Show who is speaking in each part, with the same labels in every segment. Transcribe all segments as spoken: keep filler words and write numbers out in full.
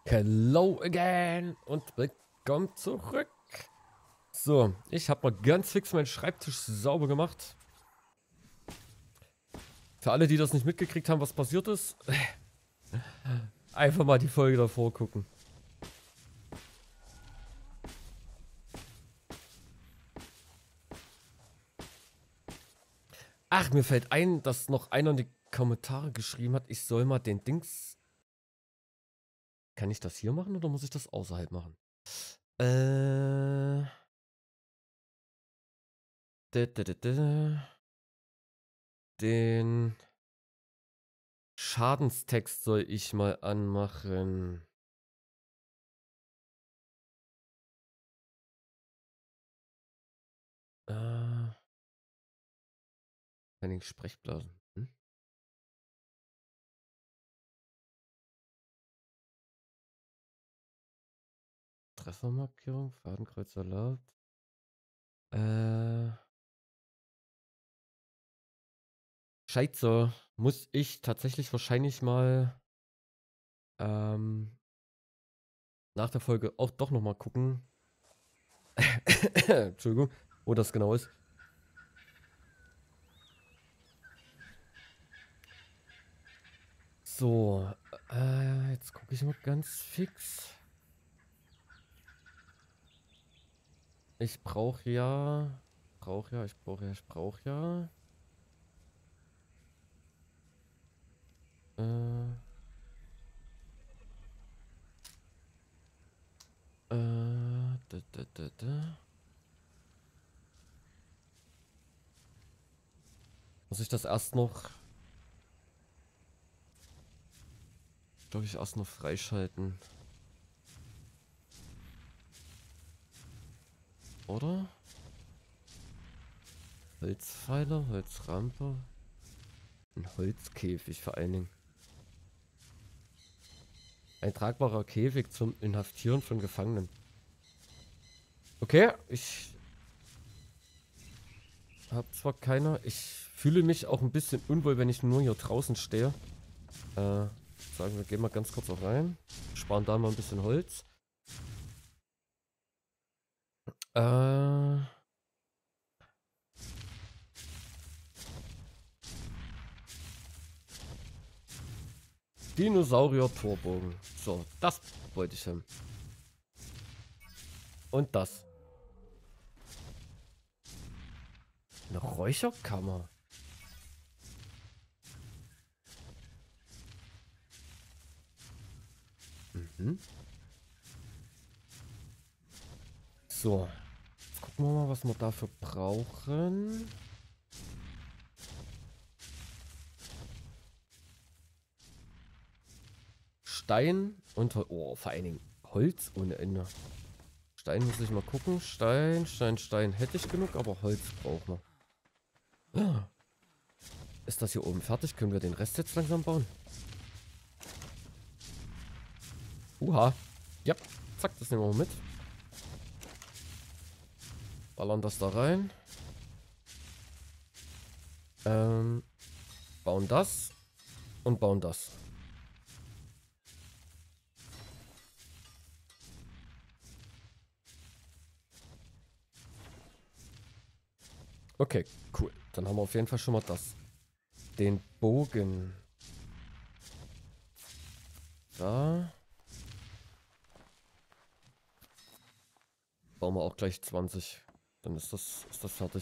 Speaker 1: Hello again und willkommen zurück. So, ich habe mal ganz fix meinen Schreibtisch sauber gemacht. Für alle, die das nicht mitgekriegt haben, was passiert ist, einfach mal die Folge davor gucken. Ach, mir fällt ein, dass noch einer in die Kommentare geschrieben hat, ich soll mal den Dings... Kann ich das hier machen oder muss ich das außerhalb machen? Äh... Den Schadenstext soll ich mal anmachen. Äh... Training Sprechblasen. Hm? Treffermarkierung, Fadenkreuz erlaubt. Äh. Scheiße. Muss ich tatsächlich wahrscheinlich mal ähm, nach der Folge auch doch nochmal gucken. Entschuldigung, wo das genau ist. So, äh, jetzt gucke ich mal ganz fix. Ich brauche ja, brauche ja, ich brauche ja, ich brauche ja. Äh, äh, da, da, da, da. Muss ich das erst noch, glaube ich, erst noch freischalten. Oder? Holzpfeiler, Holzrampe. Ein Holzkäfig vor allen Dingen. Ein tragbarer Käfig zum Inhaftieren von Gefangenen. Okay, ich habe zwar keiner. Ich fühle mich auch ein bisschen unwohl, wenn ich nur hier draußen stehe. Äh, sagen wir, gehen mal ganz kurz auch rein. Sparen da mal ein bisschen Holz. Äh... Dinosaurier-Torbogen. So, das wollte ich haben. Und das. Eine Räucherkammer. Mhm. So. Jetzt gucken wir mal, was wir dafür brauchen. Stein und Hol oh, vor allen Dingen Holz ohne Ende. Stein muss ich mal gucken. Stein, Stein, Stein hätte ich genug, aber Holz brauchen wir. Ist das hier oben fertig? Können wir den Rest jetzt langsam bauen? Uha. Ja, zack, das nehmen wir mal mit. Ballern das da rein. Ähm, bauen das und bauen das. Okay, cool. Dann haben wir auf jeden Fall schon mal das. Den Bogen. Da. Bauen wir auch gleich zwanzig. Dann ist das, ist das fertig.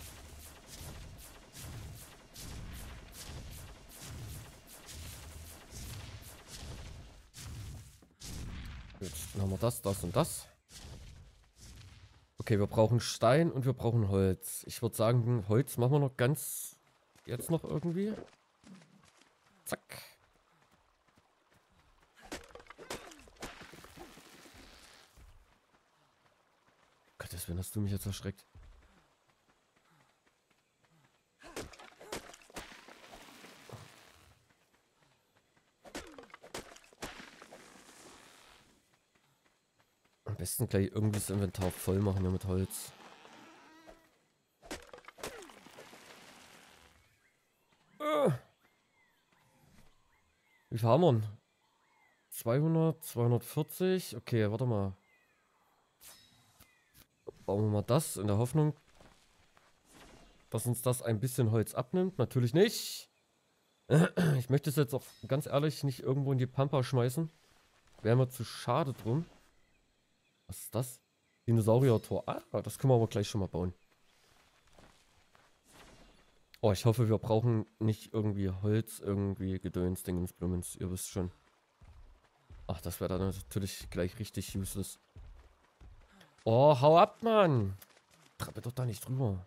Speaker 1: Jetzt dann haben wir das, das und das. Okay, wir brauchen Stein und wir brauchen Holz. Ich würde sagen, Holz machen wir noch ganz... Jetzt noch irgendwie. Zack. Gottes Willen, hast du mich jetzt erschreckt. Am besten gleich irgendwie das Inventar voll machen hier mit Holz. Wie viel haben wir denn? zweihundert, zweihundertvierzig. Okay, warte mal. Bauen wir mal das in der Hoffnung, dass uns das ein bisschen Holz abnimmt. Natürlich nicht. Ich möchte es jetzt auch ganz ehrlich nicht irgendwo in die Pampa schmeißen. Wäre mir zu schade drum. Was ist das? Dinosaurier-Tor. Ah, das können wir aber gleich schon mal bauen. Oh, ich hoffe, wir brauchen nicht irgendwie Holz, irgendwie Gedöns, Dingens, Blummens. Ihr wisst schon. Ach, das wäre dann natürlich gleich richtig useless. Oh, hau ab, Mann. Trappe doch da nicht drüber.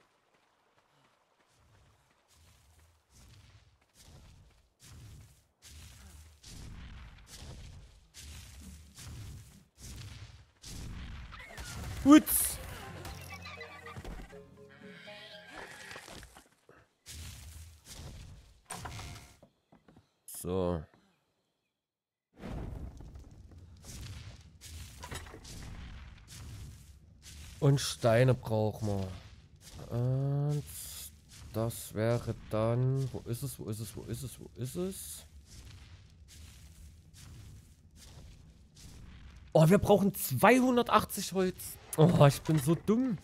Speaker 1: Putz. So. Und Steine brauchen wir. Und das wäre dann... Wo ist es? Wo ist es? Wo ist es? Wo ist es? Oh, wir brauchen zweihundertachtzig Holz. Oh, ich bin so dumm.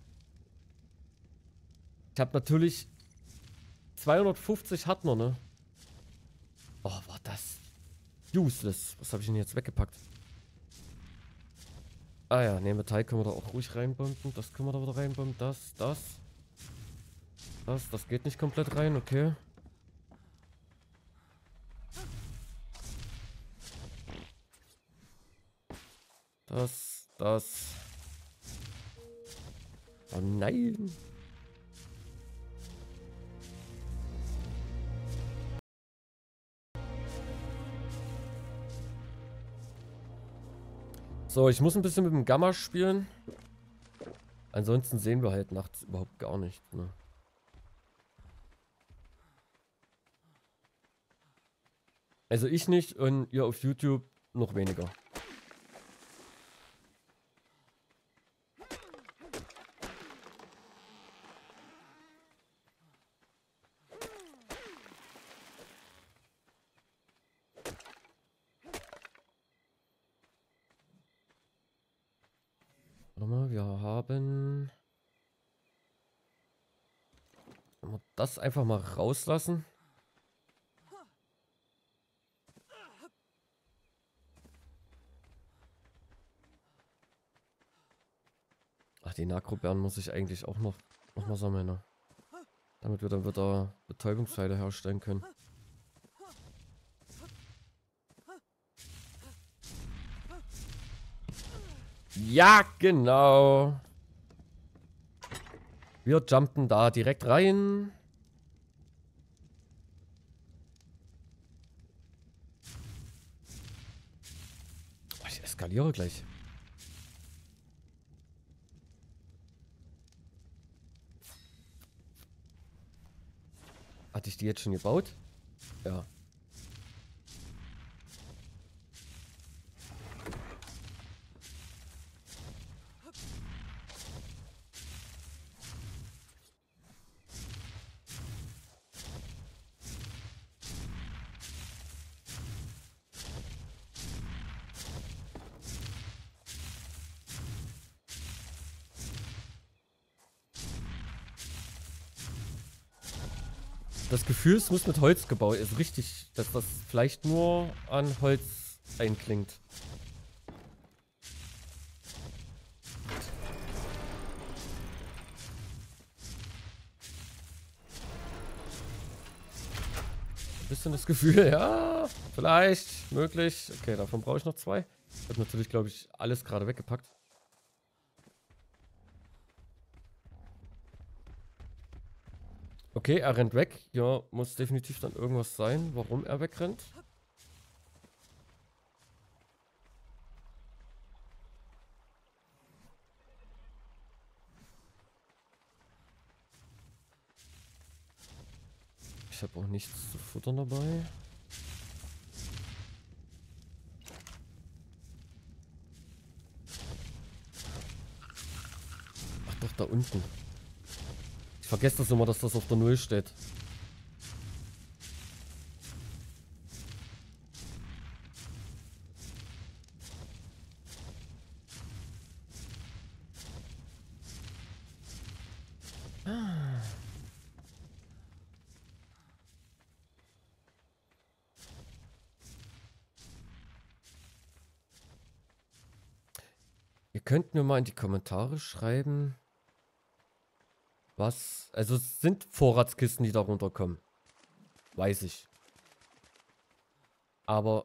Speaker 1: Ich habe natürlich... zweihundertfünfzig hat man, ne? Oh, war das useless. Was habe ich denn jetzt weggepackt? Ah ja, ne, Metall können wir da auch ruhig reinbomben. Das können wir da wieder reinbomben. Das, das. Das, das geht nicht komplett rein, okay. Das, das. Oh nein. So, ich muss ein bisschen mit dem Gamma spielen. Ansonsten sehen wir halt nachts überhaupt gar nichts, ne? Also ich nicht und ihr auf YouTube noch weniger. Warte mal, wir haben... Wenn wir das einfach mal rauslassen. Ach, die Nakrobären muss ich eigentlich auch noch, noch mal sammeln, ne? Damit wir dann wieder Betäubungspfeile herstellen können. Ja, genau. Wir jumpen da direkt rein. Oh, ich eskaliere gleich. Hatte ich die jetzt schon gebaut? Ja. Das Gefühl, es muss mit Holz gebaut. Ist richtig, dass das vielleicht nur an Holz einklingt. Ein bisschen das Gefühl, ja, vielleicht, möglich. Okay, davon brauche ich noch zwei. Ich habe natürlich, glaube ich, alles gerade weggepackt. Okay, er rennt weg. Ja, muss definitiv dann irgendwas sein, warum er wegrennt. Ich habe auch nichts zu futtern dabei. Ach doch, da unten. Ich vergesse das immer, dass das auf der Null steht. Ihr könnt mir mal in die Kommentare schreiben, was... Also es sind Vorratskisten, die da runterkommen. Weiß ich. Aber...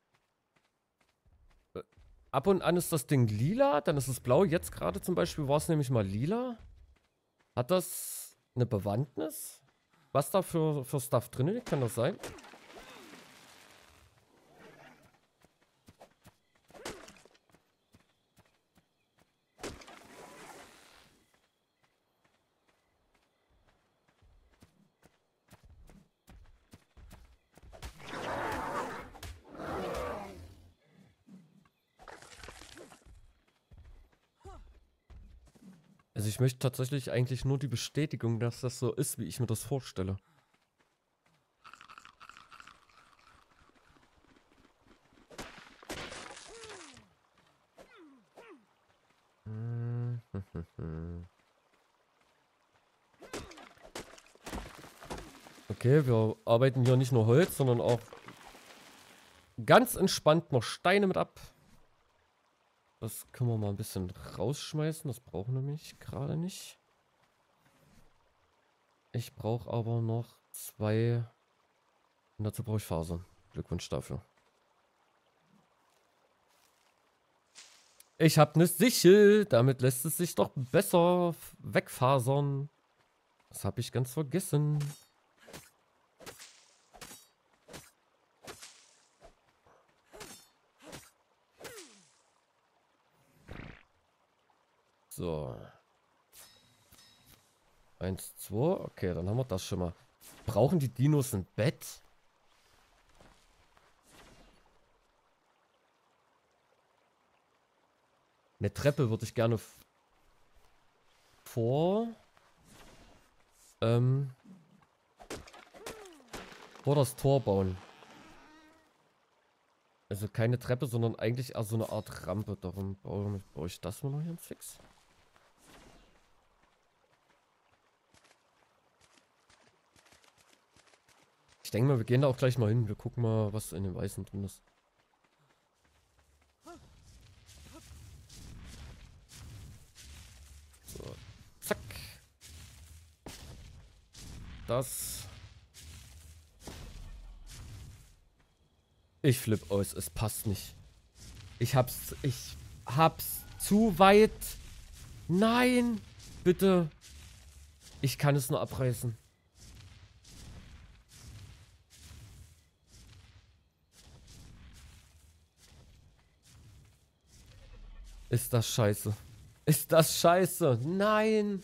Speaker 1: äh, ab und an ist das Ding lila, dann ist es blau. Jetzt gerade zum Beispiel war es nämlich mal lila. Hat das eine Bewandtnis? Was da für, für Stuff drin liegt? Kann das sein? Also ich möchte tatsächlich eigentlich nur die Bestätigung, dass das so ist, wie ich mir das vorstelle. Okay, wir arbeiten hier nicht nur Holz, sondern auch ganz entspannt noch Steine mit ab. Das können wir mal ein bisschen rausschmeißen. Das brauchen wir nämlich gerade nicht. Ich brauche aber noch zwei. Und dazu brauche ich Fasern. Glückwunsch dafür. Ich habe eine Sichel. Damit lässt es sich doch besser wegfasern. Das habe ich ganz vergessen. So. Eins, zwei. Okay, dann haben wir das schon mal. Brauchen die Dinos ein Bett? Eine Treppe würde ich gerne vor... Ähm... vor das Tor bauen. Also keine Treppe, sondern eigentlich eher so eine Art Rampe. Darum baue, baue ich das mal noch hier fix. Ich denke mal, wir gehen da auch gleich mal hin. Wir gucken mal, was in den Weißen drin ist. So, zack. Das. Ich flipp aus, es passt nicht. Ich hab's, ich hab's zu weit. Nein, bitte. Ich kann es nur abreißen. Ist das scheiße. Ist das scheiße. Nein.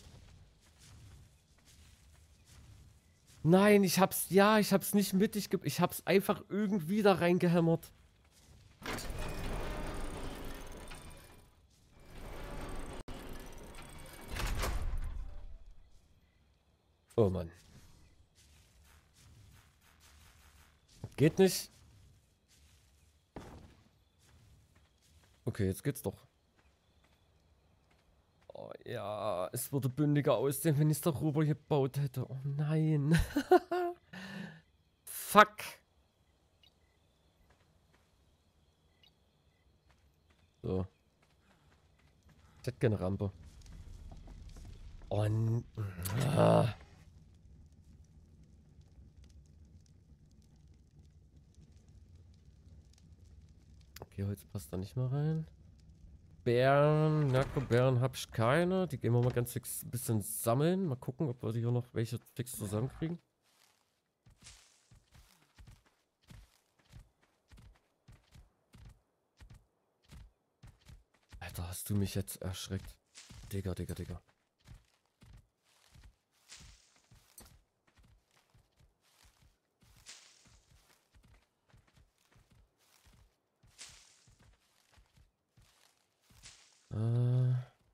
Speaker 1: Nein, ich hab's, ja, ich hab's nicht mittig, ge ich hab's einfach irgendwie da reingehämmert. Oh Mann. Geht nicht. Okay, jetzt geht's doch. Oh ja, es würde bündiger aussehen, wenn ich es darüber gebaut hätte. Oh nein. Fuck. So. Ich hätte gerne Rampe. Oh, ah. Okay, Holz passt da nicht mehr rein. Bären, Narko-Bären habe ich keine. Die gehen wir mal ganz fix ein bisschen sammeln. Mal gucken, ob wir hier noch welche fix zusammenkriegen. Alter, hast du mich jetzt erschreckt. Digga, Digga, Digga. Äh.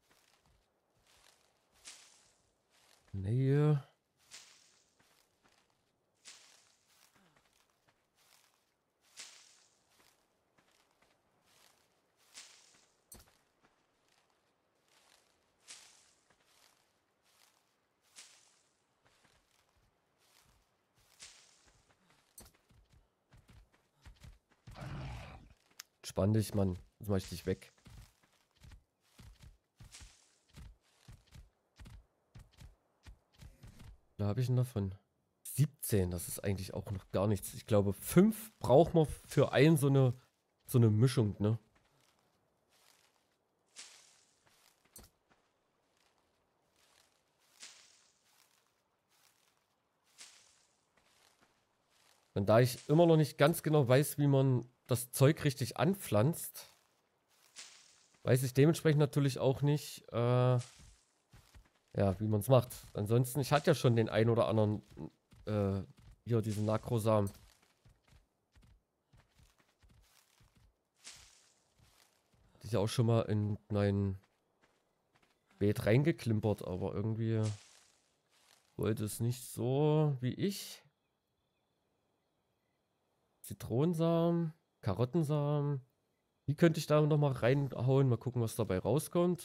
Speaker 1: Nähe. Spann dich, Mann. Jetzt mach ich dich weg. viele habe ich denn davon? siebzehn, das ist eigentlich auch noch gar nichts. Ich glaube, fünf braucht man für ein so eine, so eine Mischung, ne? Und da ich immer noch nicht ganz genau weiß, wie man das Zeug richtig anpflanzt, weiß ich dementsprechend natürlich auch nicht, äh, ja, wie man es macht. Ansonsten, ich hatte ja schon den ein oder anderen, äh, hier diesen Nakrosamen. Hatte ich ja auch schon mal in mein Beet reingeklimpert, aber irgendwie wollte es nicht so wie ich. Zitronensamen, Karottensamen. Die könnte ich da noch mal reinhauen. Mal gucken, was dabei rauskommt.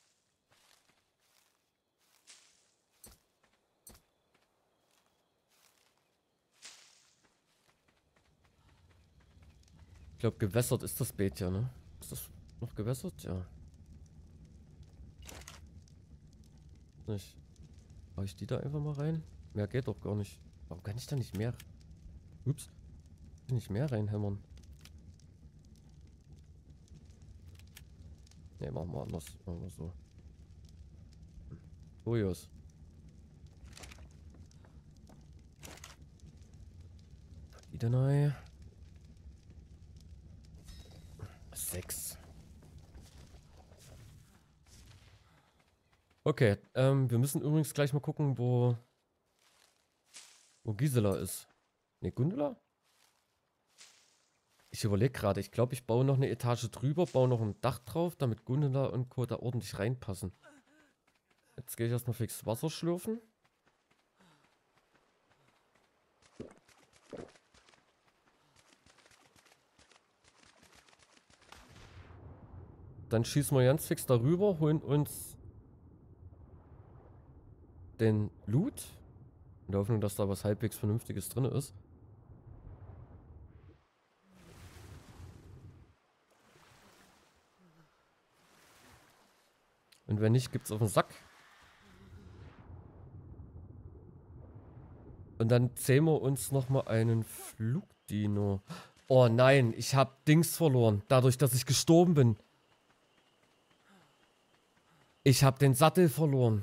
Speaker 1: Ich glaube, gewässert ist das Beet ja, ne? Ist das noch gewässert? Ja. Nicht. Hau ich die da einfach mal rein? Mehr geht doch gar nicht. Warum kann ich da nicht mehr? Ups. Nicht mehr reinhämmern. Ne, machen wir anders. Machen wir so. Kurios. Die da neu. Sechs. Okay, ähm, wir müssen übrigens gleich mal gucken, wo wo Gisela ist. Ne, Gundula? Ich überlege gerade, ich glaube, ich baue noch eine Etage drüber, baue noch ein Dach drauf, damit Gundula und Co. da ordentlich reinpassen. Jetzt gehe ich erstmal fix Wasser schlürfen. Dann schießen wir ganz fix darüber, holen uns den Loot. In der Hoffnung, dass da was halbwegs Vernünftiges drin ist. Und wenn nicht, gibt's auf den Sack. Und dann zähmen wir uns nochmal einen Flugdino. Oh nein, ich habe Dings verloren. Dadurch, dass ich gestorben bin. Ich habe den Sattel verloren.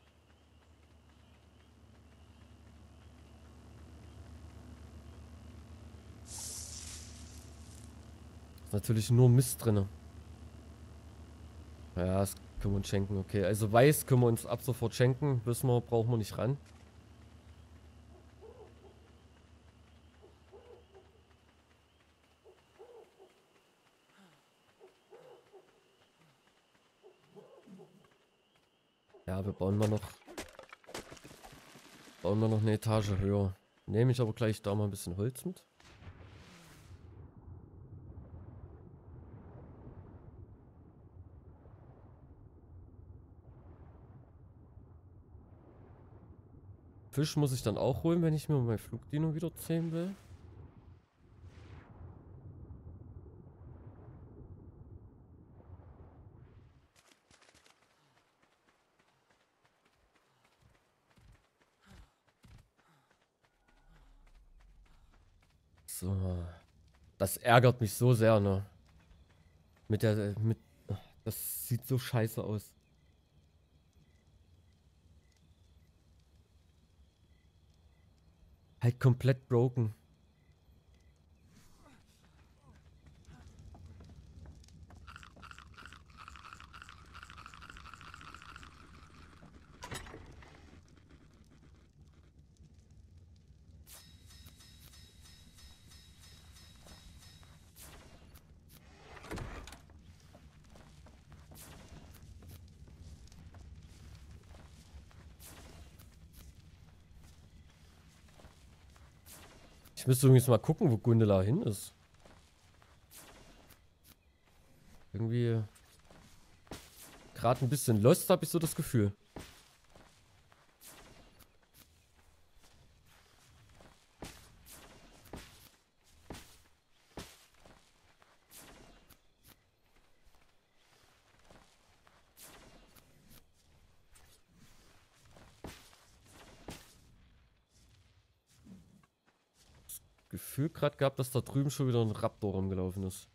Speaker 1: Ist natürlich nur Mist drin. Ja, das können wir uns schenken. Okay, also weiß können wir uns ab sofort schenken. Wissen wir, brauchen wir nicht ran. Ja, wir bauen mal noch bauen wir noch eine Etage höher. Nehme ich aber gleich da mal ein bisschen Holz mit. Fisch muss ich dann auch holen, wenn ich mir mein Flugdino wieder zähmen will. So. Das ärgert mich so sehr, ne? Mit der, mit, das sieht so scheiße aus. Halt komplett broken. Ich müsste übrigens mal gucken, wo Gundula hin ist. Irgendwie gerade ein bisschen lost, habe ich so das Gefühl. Gefühl gerade gehabt, dass da drüben schon wieder ein Raptor rumgelaufen ist.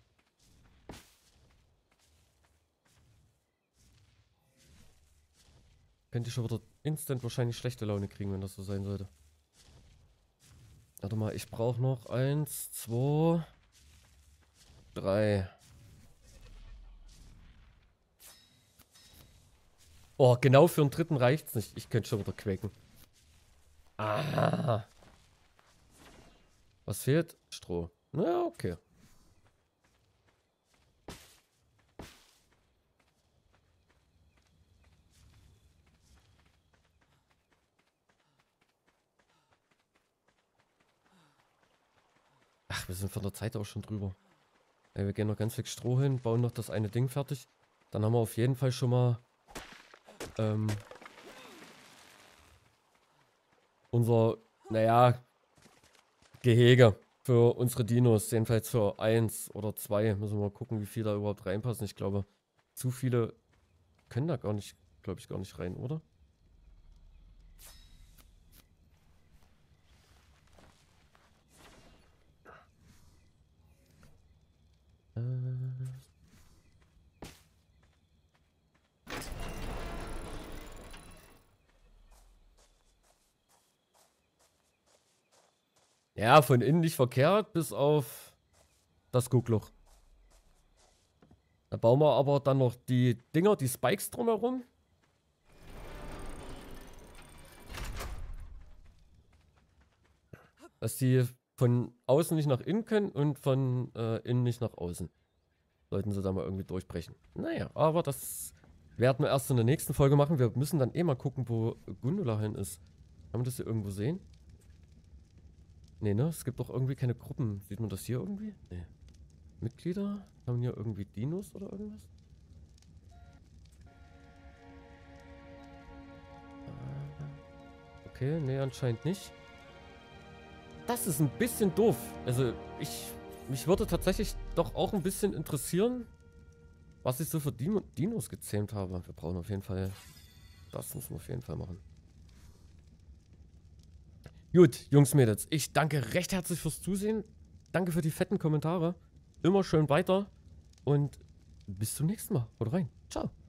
Speaker 1: Könnte ich schon wieder instant wahrscheinlich schlechte Laune kriegen, wenn das so sein sollte. Warte mal, ich brauche noch eins, zwei, drei. Oh, genau für den dritten reicht's nicht. Ich könnte schon wieder quäken. Ah. Was fehlt? Stroh. Na, okay. Ach, wir sind von der Zeit auch schon drüber. Ey, wir gehen noch ganz viel Stroh hin, bauen noch das eine Ding fertig. Dann haben wir auf jeden Fall schon mal ähm, unser, naja, Gehege für unsere Dinos. Jedenfalls für eins oder zwei. Müssen wir mal gucken, wie viel da überhaupt reinpassen. Ich glaube, zu viele können da gar nicht, glaube ich, gar nicht rein, oder? Ja, von innen nicht verkehrt, bis auf das Guckloch. Da bauen wir aber dann noch die Dinger, die Spikes drumherum. Dass die von außen nicht nach innen können und von äh, innen nicht nach außen. Sollten sie da mal irgendwie durchbrechen. Naja, aber das werden wir erst in der nächsten Folge machen. Wir müssen dann eh mal gucken, wo Gundula hin ist. Kann man das hier irgendwo sehen? Nee, ne? Es gibt doch irgendwie keine Gruppen. Sieht man das hier irgendwie? Nee. Mitglieder? Haben hier irgendwie Dinos oder irgendwas? Okay, nee, anscheinend nicht. Das ist ein bisschen doof. Also, ich... Mich würde tatsächlich doch auch ein bisschen interessieren, was ich so für Dino Dinos gezähmt habe. Wir brauchen auf jeden Fall... Das müssen wir auf jeden Fall machen. Gut, Jungs, Mädels. Ich danke recht herzlich fürs Zusehen. Danke für die fetten Kommentare. Immer schön weiter. Und bis zum nächsten Mal. Haut rein. Ciao.